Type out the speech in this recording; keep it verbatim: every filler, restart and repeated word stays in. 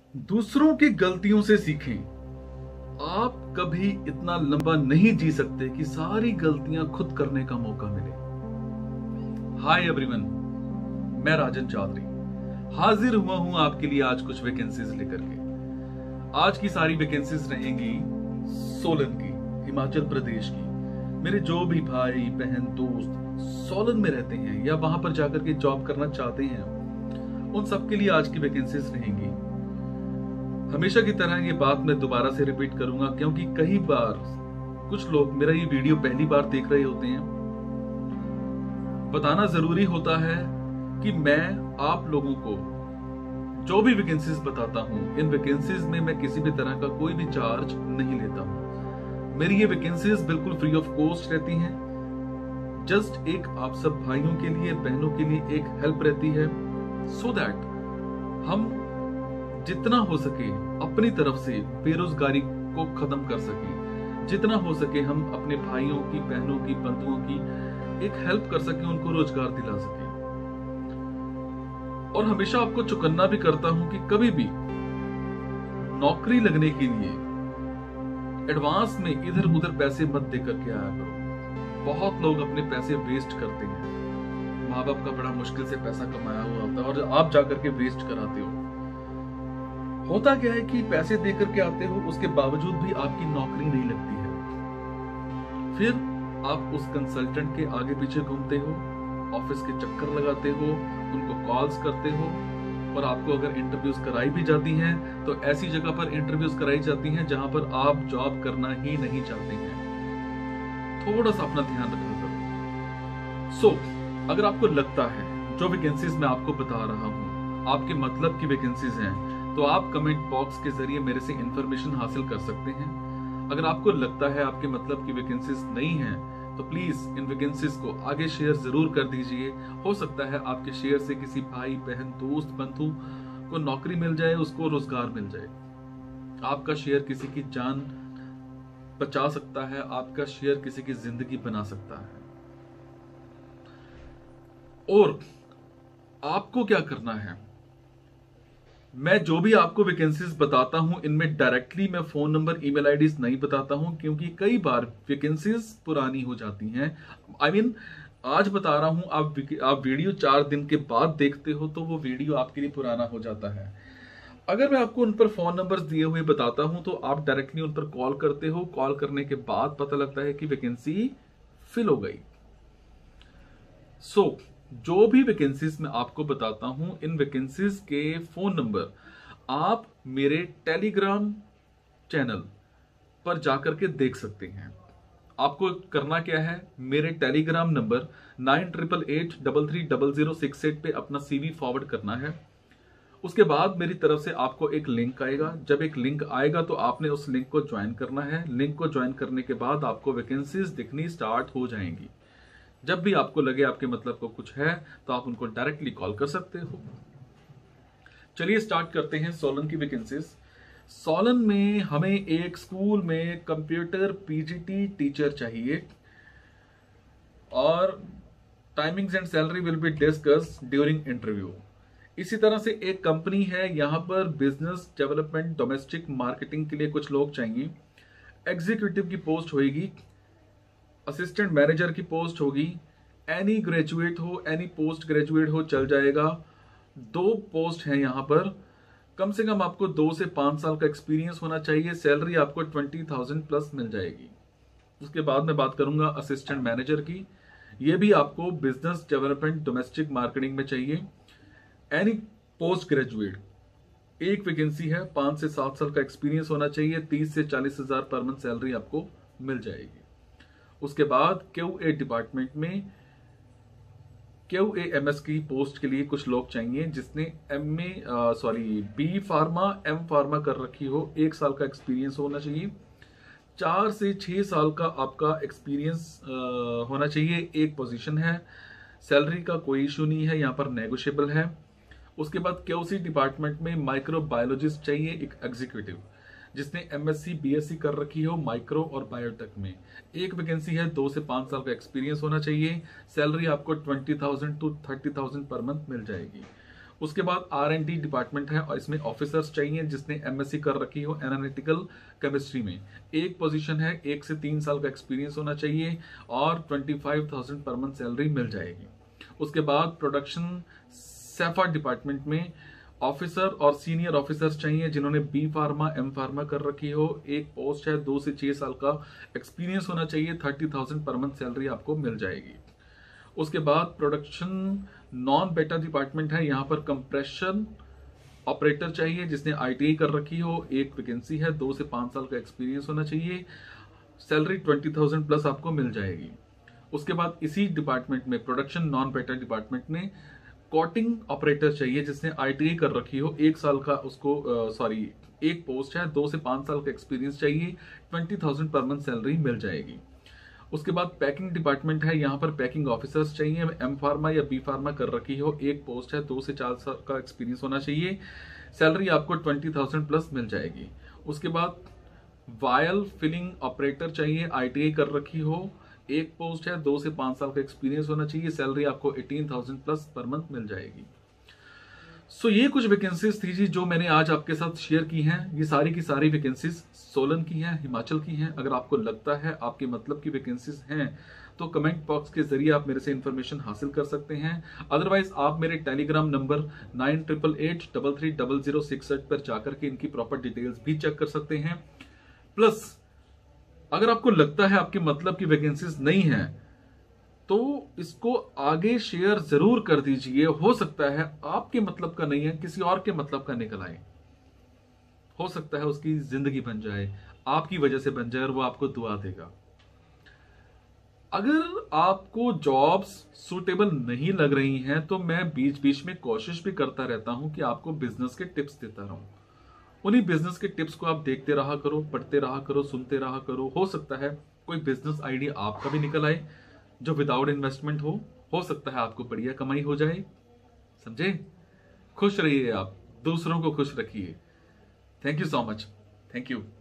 दूसरों की गलतियों से सीखें। आप कभी इतना लंबा नहीं जी सकते कि सारी गलतियां खुद करने का मौका मिले। हाय एवरीवन, मैं राजन चौधरी हाजिर हुआ हूं आपके लिए आज कुछ वैकेंसीज लेकर के। आज की सारी वैकेंसीज रहेंगी सोलन की, हिमाचल प्रदेश की। मेरे जो भी भाई बहन दोस्त सोलन में रहते हैं या वहां पर जाकर के जॉब करना चाहते हैं, उन सबके लिए आज की वैकेंसीज रहेंगी। हमेशा की तरह ये बात मैं दोबारा से रिपीट करूंगा, क्योंकि कई बार कुछ लोग मेरा ये वीडियो पहली बार देख रहे होते हैं। बताना जरूरी होता है कि मैं आप लोगों को जो भी वैकेंसीज बताता हूं, इन वैकेंसीज में मैं किसी भी तरह का कोई भी चार्ज नहीं लेता हूं। मेरी ये वैकेंसीज बिल्कुल फ्री ऑफ कॉस्ट रहती हैं। जस्ट एक आप सब भाइयों के लिए, बहनों के लिए एक हेल्प रहती है, सो दैट हम जितना हो सके अपनी तरफ से बेरोजगारी को खत्म कर सके, जितना हो सके हम अपने भाइयों की, बहनों की, बंधुओं की एक हेल्प कर सके, उनको रोजगार दिला सके। और हमेशा आपको चौकन्ना भी करता हूं कि कभी भी नौकरी लगने के लिए एडवांस में इधर उधर पैसे मत देकर के आया करो। बहुत लोग अपने पैसे वेस्ट करते हैं। माँ बाप का बड़ा मुश्किल से पैसा कमाया हुआ होता है और आप जाकर के वेस्ट कराते हो। होता क्या है कि पैसे देकर के आते हो, उसके बावजूद भी आपकी नौकरी नहीं लगती है। फिर आप उस कंसल्टेंट के आगे पीछे घूमते हो, ऑफिस के चक्कर लगाते हो, उनको कॉल्स करते हो, और आपको अगर इंटरव्यूज कराई भी जाती हैं तो ऐसी जगह पर इंटरव्यूज कराई जाती हैं जहां पर आप जॉब करना ही नहीं चाहते हैं। थोड़ा सा अपना ध्यान रखा करो। सो so, अगर आपको लगता है जो वैकेंसीज मैं आपको बता रहा हूं आपके मतलब की वैकेंसीज हैं, तो आप कमेंट बॉक्स के जरिए मेरे से इंफॉर्मेशन हासिल कर सकते हैं। अगर आपको लगता है आपके मतलब की वैकेंसीज नहीं हैं, तो प्लीज इन वैकेंसीज को आगे शेयर जरूर कर दीजिए। हो सकता है आपके शेयर से किसी भाई बहन दोस्त बंधु को नौकरी मिल जाए, उसको रोजगार मिल जाए। आपका शेयर किसी की जान बचा सकता है, आपका शेयर किसी की जिंदगी बना सकता है। और आपको क्या करना है, मैं जो भी आपको वैकेंसीज बताता हूं इनमें डायरेक्टली मैं फोन नंबर, ईमेल आईडीज नहीं बताता हूं, क्योंकि कई बार वैकेंसीज पुरानी हो जाती हैं। आई I मीन mean, आज बता रहा हूं, आप आप वीडियो चार दिन के बाद देखते हो तो वो वीडियो आपके लिए पुराना हो जाता है। अगर मैं आपको उन पर फोन नंबर्स दिए हुए बताता हूं तो आप डायरेक्टली उन पर कॉल करते हो। कॉल करने के बाद पता लगता है कि वैकेंसी फिल हो गई। सो so, जो भी वैकेंसीज मैं आपको बताता हूं, इन वैकेंसीज के फोन नंबर आप मेरे टेलीग्राम चैनल पर जाकर के देख सकते हैं। आपको करना क्या है, मेरे Telegram number nine triple eight double three double zero six eight पे अपना सीवी फॉरवर्ड करना है। उसके बाद मेरी तरफ से आपको एक लिंक आएगा। जब एक लिंक आएगा तो आपने उस लिंक को ज्वाइन करना है। लिंक को ज्वाइन करने के बाद आपको वैकेंसीज दिखनी स्टार्ट हो जाएंगी। जब भी आपको लगे आपके मतलब को कुछ है तो आप उनको डायरेक्टली कॉल कर सकते हो। चलिए स्टार्ट करते हैं सोलन की वैकेंसीज। सोलन में हमें एक स्कूल में कंप्यूटर पीजीटी टीचर चाहिए, और timings and salary will be discuss during interview. इसी तरह से एक कंपनी है, यहां पर बिजनेस डेवलपमेंट डोमेस्टिक मार्केटिंग के लिए कुछ लोग चाहिए। एग्जीक्यूटिव की पोस्ट होगी, असिस्टेंट मैनेजर की पोस्ट होगी। एनी ग्रेजुएट हो, एनी पोस्ट ग्रेजुएट हो, चल जाएगा। दो पोस्ट हैं यहाँ पर। कम से कम आपको दो से पांच साल का एक्सपीरियंस होना चाहिए। सैलरी आपको ट्वेंटी थाउजेंड प्लस मिल जाएगी। उसके बाद मैं बात करूंगा असिस्टेंट मैनेजर की। ये भी आपको बिजनेस डेवलपमेंट डोमेस्टिक मार्केटिंग में चाहिए। एनी पोस्ट ग्रेजुएट, एक वैकेंसी है, पांच से सात साल का एक्सपीरियंस होना चाहिए। तीस से चालीस हजार पर मंथ सैलरी आपको मिल जाएगी। उसके बाद क्यूए डिपार्टमेंट में क्यूए एमएस की पोस्ट के लिए कुछ लोग चाहिए, जिसने M A sorry B pharma M pharma कर रखी हो। एक साल का एक्सपीरियंस होना चाहिए। चार से छह साल का आपका एक्सपीरियंस होना चाहिए। एक पोजीशन है, सैलरी का कोई इशू नहीं है, यहाँ पर नेगोशिएबल है। उसके बाद क्यूसी डिपार्टमेंट में माइक्रोबायोलॉजिस्ट चाहिए, एक एग्जीक्यूटिव जिसने एमएससी बीएससी कर रखी हो माइक्रो और बायोटेक में। एक वैकेंसी है, दो से पांच साल का एक्सपीरियंस होना चाहिए। सैलरी आपको twenty thousand to thirty thousand per month मिल जाएगी। उसके बाद आर एंड डी डिपार्टमेंट है और इसमें ऑफिसर्स चाहिए जिसने एमएससी कर रखी हो एनालिटिकल केमिस्ट्री में। एक पोजीशन है, एक से तीन साल का एक्सपीरियंस होना चाहिए और twenty five thousand per month salary मिल जाएगी। उसके बाद प्रोडक्शन सैफा डिपार्टमेंट में ऑफिसर और सीनियर ऑफिसर्स चाहिए जिन्होंने बी फार्मा एम फार्मा कर रखी हो। एक पोस्ट है, दो से छह साल का एक्सपीरियंस होना चाहिए, thirty thousand per month salary आपको मिल जाएगी। उसके बाद प्रोडक्शन नॉन बेटा डिपार्टमेंट है, यहाँ पर कंप्रेशन ऑपरेटर चाहिए जिसने आईटीआई कर रखी हो। एक वैकेंसी है, दो से पांच साल का एक्सपीरियंस होना चाहिए, सैलरी ट्वेंटी थाउजेंड प्लस आपको मिल जाएगी। उसके बाद इसी डिपार्टमेंट में प्रोडक्शन नॉन बेटा डिपार्टमेंट में कोटिंग ऑपरेटर चाहिए जिसने आईटीआई कर रखी हो। एक साल का उसको सॉरी uh, एक पोस्ट है, दो से पांच साल का एक्सपीरियंस चाहिए, twenty thousand per month salary मिल जाएगी। उसके बाद पैकिंग डिपार्टमेंट है, यहाँ पर पैकिंग ऑफिसर्स चाहिए, एम फार्मा या बी फार्मा कर रखी हो। एक पोस्ट है, दो से चार साल का एक्सपीरियंस होना चाहिए, सैलरी आपको ट्वेंटी थाउजेंड प्लस मिल जाएगी। उसके बाद वायल फिलिंग ऑपरेटर चाहिए, आईटीआई कर रखी हो। एक पोस्ट है, दो से पांच साल का एक्सपीरियंस होना चाहिए, सैलरी आपको eighteen thousand plus per month मिल जाएगी। सो so, ये कुछ वैकेंसीज थी जी जो मैंने आज आपके साथ शेयर की हैं। ये सारी की सारी वैकेंसीज सोलन की हैं, हिमाचल की हैं। अगर आपको लगता है आपके मतलब की वैकेंसीज हैं तो कमेंट बॉक्स के जरिए आप मेरे से इंफॉर्मेशन हासिल कर सकते हैं। अदरवाइज आप मेरे Telegram number nine triple eight double three double zero six eight पर जाकर के इनकी प्रॉपर डिटेल्स भी चेक कर सकते हैं। प्लस अगर आपको लगता है आपके मतलब की वैकेंसीज नहीं है तो इसको आगे शेयर जरूर कर दीजिए। हो सकता है आपके मतलब का नहीं है, किसी और के मतलब का निकल आए। हो सकता है उसकी जिंदगी बन जाए, आपकी वजह से बन जाए और वो आपको दुआ देगा। अगर आपको जॉब्स सूटेबल नहीं लग रही हैं तो मैं बीच बीच में कोशिश भी करता रहता हूं कि आपको बिजनेस के टिप्स देता रहूं। उन्हीं बिजनेस के टिप्स को आप देखते रहा करो, पढ़ते रहा करो, सुनते रहा करो। हो सकता है कोई बिजनेस आइडिया आपका भी निकल आए जो विदाउट इन्वेस्टमेंट हो हो सकता है आपको बढ़िया कमाई हो जाए। समझे? खुश रहिए, आप दूसरों को खुश रखिए। Thank you so much. Thank you.